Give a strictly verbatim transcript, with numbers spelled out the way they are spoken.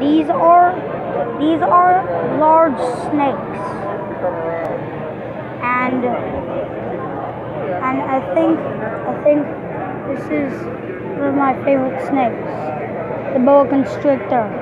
These are these are large snakes, and and I think I think this is one of my favorite snakes, the boa constrictor.